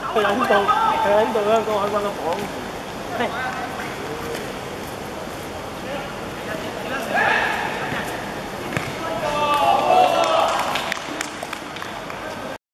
去撚到香港海關個房，